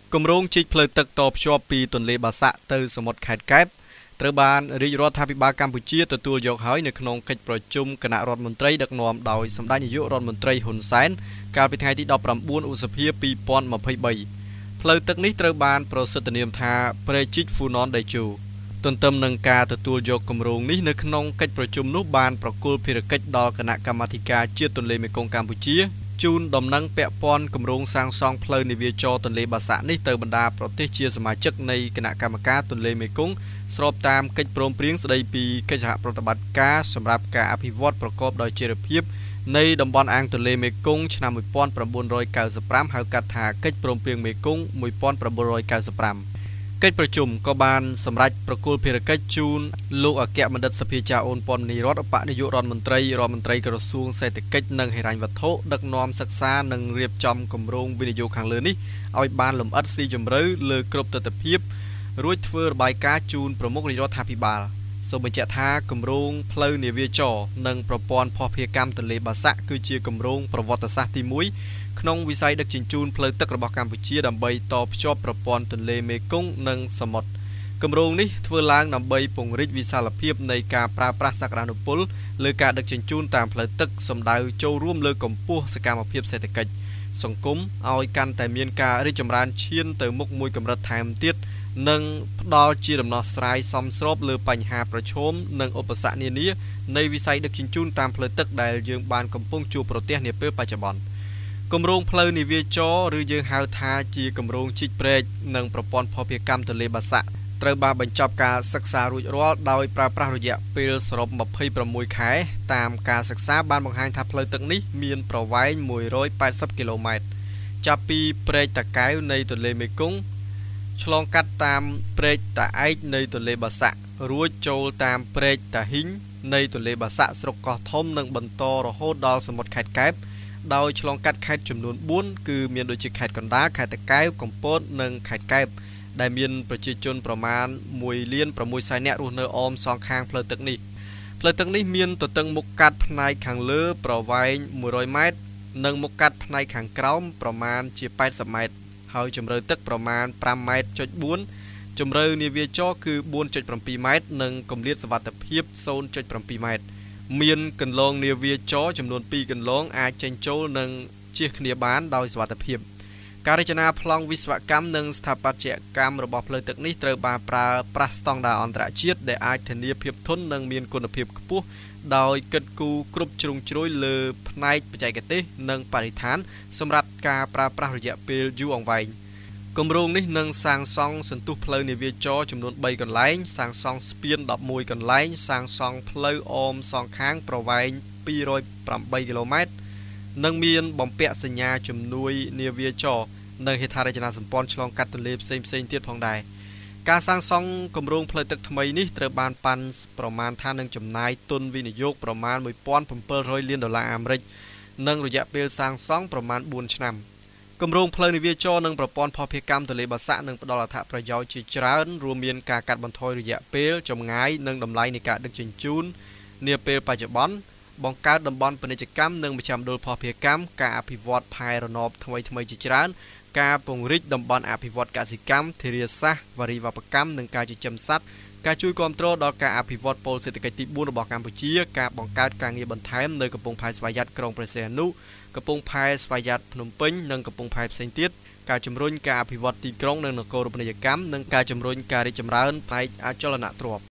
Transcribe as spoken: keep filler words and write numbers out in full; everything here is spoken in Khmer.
គម្រោងជីកផ្លូវទឹកតភ្ជាប់ពីទន្លេបាសាក់ទៅសមុទ្រខេត្តកែបត្រូវបានរាជរដ្ឋាភិបាលកម្ពុជាទទួលយកហើយនៅក្នុងកិច្ចប្រជុំគណៈរដ្ឋមន្ត្រីដឹកនាំដោយសម្ដេចនាយករដ្ឋមន្ត្រីហ៊ុនសែនកាលពីថ្ងៃទីដប់ប្រាំបួនឧសភាពីរពាន់ម្ភៃបីផ្លូវទឹកនេះត្រូវបានប្រសិទ្ធនាមថាព្រែកជីកហ្វូណនដេជូទន្ទឹមនឹងការទទួលយកគម្រោងនេះនៅក្នុងកិច្ចប្រជុំនោះបានប្រគល់ភារកិច្ចដល់គណៈកម្មាធិការជាតិទន្លេមេគង្គកម្ពុជាជូនដំណឹងពាក់ព័ន្ធគម្រោងសាងសង់ផ្លូវនាវាចរទន្លេបាសាក់នេះទៅបណ្ដាប្រទេសជាសមាជិកនៃគណៈកម្មការទន្លេមេគង្គស្របតាមកិច្ចព្រមព្រៀងស្ដីពីកិច្ចសហប្រតិបត្តិការសម្រាប់ការអភិវឌ្ឍប្រកបដោយចីរភាពនៃតំបន់អាងទន្លេមេគង្គឆ្នាំmột nghìn chín trăm chín mươi lămហៅកាត់ថាកិច្ចព្រមព្រៀងមេគង្គmột nghìn chín trăm chín mươi lămកិច្ចប្រជុំក៏បានសម្រេចប្រគល់ភារកិច្ចជូនលោកអគ្គបណ្ឌិតសភាចាអូនប៉ុននីរដ្ឋបនាយករដ្ឋមន្ត្រីរដ្ឋមន្ត្រីក្រសួងសេដ្ឋកិច្ចនិងហិរញ្ញវត្ថុដឹកនាំសិក្សានិងរៀបចំគម្រោងវិនិយោគខាងលើនេះឲ្យបានលម្អិតស៊ីជម្រៅលើគ្រប់ទិដ្ឋភាពរួចធ្វើរបាយការណ៍ជូនប្រមុខរាជរដ្ឋាភិបាលសូមបញ្ជាក់ថាគម្រោងផ្លូវនាវាចរនិងប្រព័ន្ធភស្តុភារកម្មទន្លេបាសាក់គឺជាគម្រោងប្រវត្តិសាស្ត្រទីមួយក្នុងវិស័យដឹកជញ្ជូនផ្លូវទឹករបស់កម្ពុជាដើម្បីតភ្ជាប់ប្រព័ន្ធទន្លេមេគង្គនិងសមុទ្រគម្រោងនេះធ្វើឡើងដើម្បីពង្រីកវិសាលភាពនៃការប្រើប្រាស់សក្តានុពលលើការដឹកជញ្ជូនតាមផ្លូវទឹកសម្ដៅចូលរួមលើកម្ពស់សកម្មភាពសេដ្ឋកិច្ចសង្គមឲ្យកាន់តែមានការរីកចម្រើនឈានទៅមុខមួយកម្រិតថែមទៀតនិងផ្ដល់ជាដំណោះស្រាយសមស្របលើបញ្ហាប្រឈមនិងឧបសគ្គនានានៃវិស័យដឹកជញ្ជូនតាមផ្លូវទឹកដែលយើងបានកំពុងជួបប្រទះនាពេលបច្ចុប្បន្នគម្រោងផ្លូវនាវាចរឬយើងហៅថាជាគម្រោងជីកព្រែកនិងប្រព័ន្ធភស្តុភារកម្មទន្លេបាសាក់ត្រូវបានបញ្ចប់ការសិក្សារួចរាល់ដោយប្រើប្រាស់រយៈពេលសរុបម្ភៃប្រាំមួយខែតាមការសិក្សាបានបង្ហាញថាផ្លូវទឹកនេះមានប្រវែងមួយរយแปดสิบគីឡូម៉ែត្រចាប់ពីព្រែកតាកែវនៃទន្លេមេគង្គឆ្លងកាត់តាមព្រែកតាឯកនៃទន្លេបាសាក់រួចចូលតាមព្រែកតាហ៊ីងនៃទន្លេបាសាក់ស្រុកកោះធំនិងបន្តរហូតដល់សមុទ្រខេត្តកែបដោយឆ្លងកាត់ខេត្តចំនួនបួនគឺមានដូចជាខេត្តកណ្ដាលខេត្តតាកែវកំពតនិងខេត្តកែបដែលមានប្រជាជនប្រមាណមួយលានប្រាំមួយសែននាក់រស់នៅអមសងខាងផ្លូវទឹកនេះផ្លូវទឹកនេះមានទទឹងមុខកាត់ផ្នែកខាងលើប្រវែងមួយរយម៉ែត្រនិងមុខកាត់ផ្នែកខាងក្រោមប្រមាណជាแปดสิบម៉ែត្រហើយជម្រៅទឹកប្រមាណប្រាំម៉ែត្រចុចបួនជម្រៅនាវាចរគឺបួនចុចប្រាំពីរម៉ែត្រនិងគម្លាតសុវត្ថិភាពศูนย์ចុចប្រាំពីរម៉ែត្រមានកន្លងនាវាចរចំនួនពីរកន្លងអាចចេញចូលនិងជៀសគ្នាបានដោយសុវត្ថិភាពការរចនាប្លង់វិស្វកម្មនិងស្ថាបត្យកម្មរបស់ផ្លូវទឹកនេះត្រូវបានប្រើប្រាស់ស្តង់ដារអន្តរជាតិដែលអាចធានាភាពធន់និងមានគុណភាពខ្ពស់ដោយគិតគូរគ្រប់ជ្រុងជ្រោយលើផ្នែកបច្ចេកទេសនិងបរិស្ថានសម្រាប់ការប្រើប្រាស់រយៈពេលយូរអង្វែងគម្រោងនេះនឹងសាងសង់សន្ទុះផ្លូវនាវាចរចំនួនបីកន្លែងសាងសង់ស្ពានដប់មួយកន្លែងសាងសង់ផ្លូវអមសងខាងប្រវែងពីររយប្រាំបីគីឡូម៉ែត្រនិងមានបំពាក់សញ្ញាជំនួយនាវាចរនិងហេដ្ឋារចនាសម្ព័ន្ធឆ្លងកាត់ទន្លេផ្សេងផ្សេងទៀតផងដែរការសាងសង់គម្រោងផ្លូវទឹកថ្មីនេះត្រូវបានប៉ាន់ប្រមាណថានឹងចំណាយទុនវិនិយោគប្រមាណmột nghìn bảy trămលានដុល្លារអាមេរិកនិងរយៈពេលសាងសង់ប្រមាណបួនឆ្នាំគម្រោងផ្លូវនាវាចរនិងប្រព័ន្ធភស្តុភារកម្មទន្លេបាសាក់នឹងផ្ដល់អត្ថប្រយោជន៍ជាច្រើនរួមមានការកាត់បន្ថយរយៈពេលចម្ងាយនិងតម្លៃនៃការដឹកជញ្ជូននាពេលបច្ចុប្បន្នបង្កើតតំបន់ពាណិជ្ជកម្មនិងមជ្ឈមណ្ឌលភស្តុភារកម្មការអភិវឌ្ឍផែរណបថ្មីថ្មីជាច្រើនការពង្រីកតំបន់អភិវឌ្ឍកសិកម្មធារាសាស្ត្រវារីវប្បកម្មនិងការចិញ្ចឹមសត្វការជួយគាំទ្រដល់ការអភិវឌ្ឍពលសេដ្ឋកិច្ចទីបួនរបស់កម្ពុជាការបង្កើតការងារបន្ថែមនៅកំពង់ផែស្វយ័តក្រុងព្រះសីហនុកំពង់ផែស្វយ័តភ្នំពេញនិងកំពង់ផែផ្សេងទៀតការជំរុញការអភិវឌ្ឍទីក្រុងនិងនគរូបនីយកម្មនិងការជំរុញការរីកចម្រើនផ្នែកអចលនទ្រព្យ